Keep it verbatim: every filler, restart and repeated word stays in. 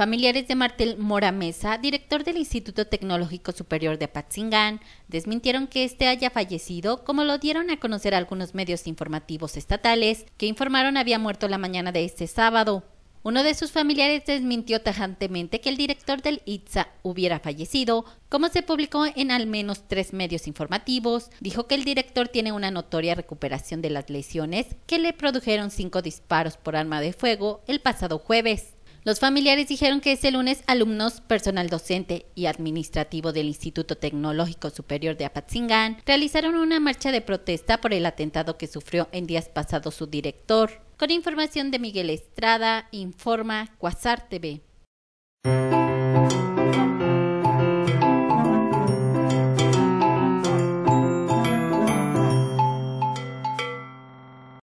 Familiares de Martel Mora Mesa, director del Instituto Tecnológico Superior de Apatzingán, desmintieron que este haya fallecido, como lo dieron a conocer algunos medios informativos estatales, que informaron había muerto la mañana de este sábado. Uno de sus familiares desmintió tajantemente que el director del I T S A hubiera fallecido, como se publicó en al menos tres medios informativos. Dijo que el director tiene una notoria recuperación de las lesiones que le produjeron cinco disparos por arma de fuego el pasado jueves. Los familiares dijeron que ese lunes alumnos, personal docente y administrativo del Instituto Tecnológico Superior de Apatzingán realizaron una marcha de protesta por el atentado que sufrió en días pasados su director. Con información de Miguel Estrada, informa Quasar T V.